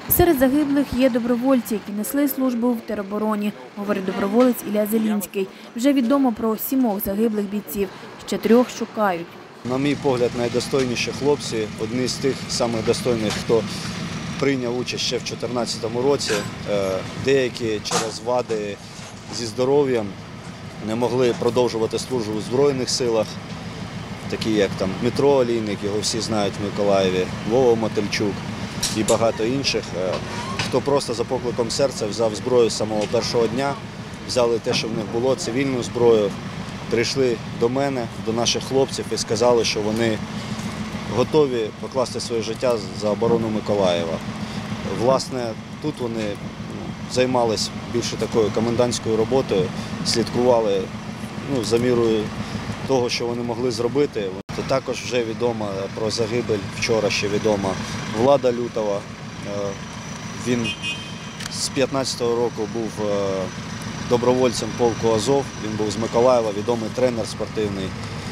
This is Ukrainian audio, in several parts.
Серед загиблих є добровольці, які несли службу в теробороні, говорить доброволець Ілля Зелінський. Вже відомо про 7 загиблих бійців, ще 3 шукають. На мій погляд, найдостойніші хлопці, одні з тих самих достойних, хто прийняв участь ще в 2014 році. Деякі через вади зі здоров'ям не могли продовжувати службу в Збройних силах, такі як Дмитро Олійник, його всі знають в Миколаєві, Вова Мотильчук і багато інших, хто просто за покликом серця взяв зброю з самого першого дня, взяли те, що в них було, цивільну зброю, прийшли до мене, до наших хлопців і сказали, що вони готові покласти своє життя за оборону Миколаєва. Власне, тут вони займалися більше такою комендантською роботою, слідкували за мірою того, що вони могли зробити. Також вже відомо про загибель, вчора ще відома Влада Лютова. Він з 15-го року був добровольцем полку Азов, він був з Миколаєва, відомий тренер спортивний.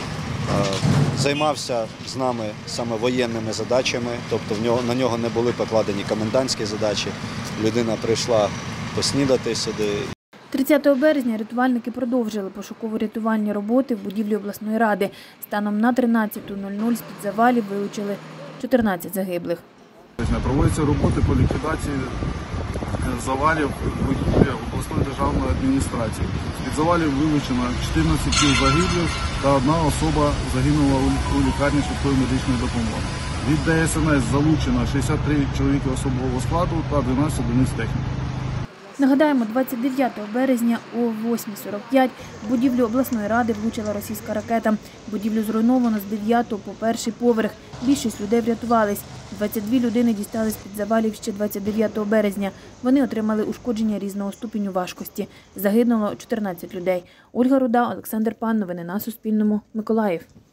Займався з нами саме воєнними задачами, тобто на нього не були покладені комендантські задачі. Людина прийшла поснідати сюди. 30 березня рятувальники продовжили пошуково-рятувальні роботи в будівлі обласної ради. Станом на 13:00 з-під завалів вилучили 14 загиблих. Проводяться роботи по ліквідації завалів будівлі обласної державної адміністрації. З-під завалів вилучено 14 тіл загиблих та 1 особа загинула у лікарні швидкої медичної допомоги. Від ДСНС залучено 63 чоловіки особового складу та 12 одиниць техніки. Нагадаємо, 29 березня о 8:45 в будівлю обласної ради влучила російська ракета. Будівлю зруйновано з 9-го по 1-й поверх. Більшість людей врятувались. 22 людини дістались під завалів ще 29 березня. Вони отримали ушкодження різного ступеню важкості. Загинуло 14 людей. Ольга Руда, Олександр Пан. Новини на Суспільному. Миколаїв.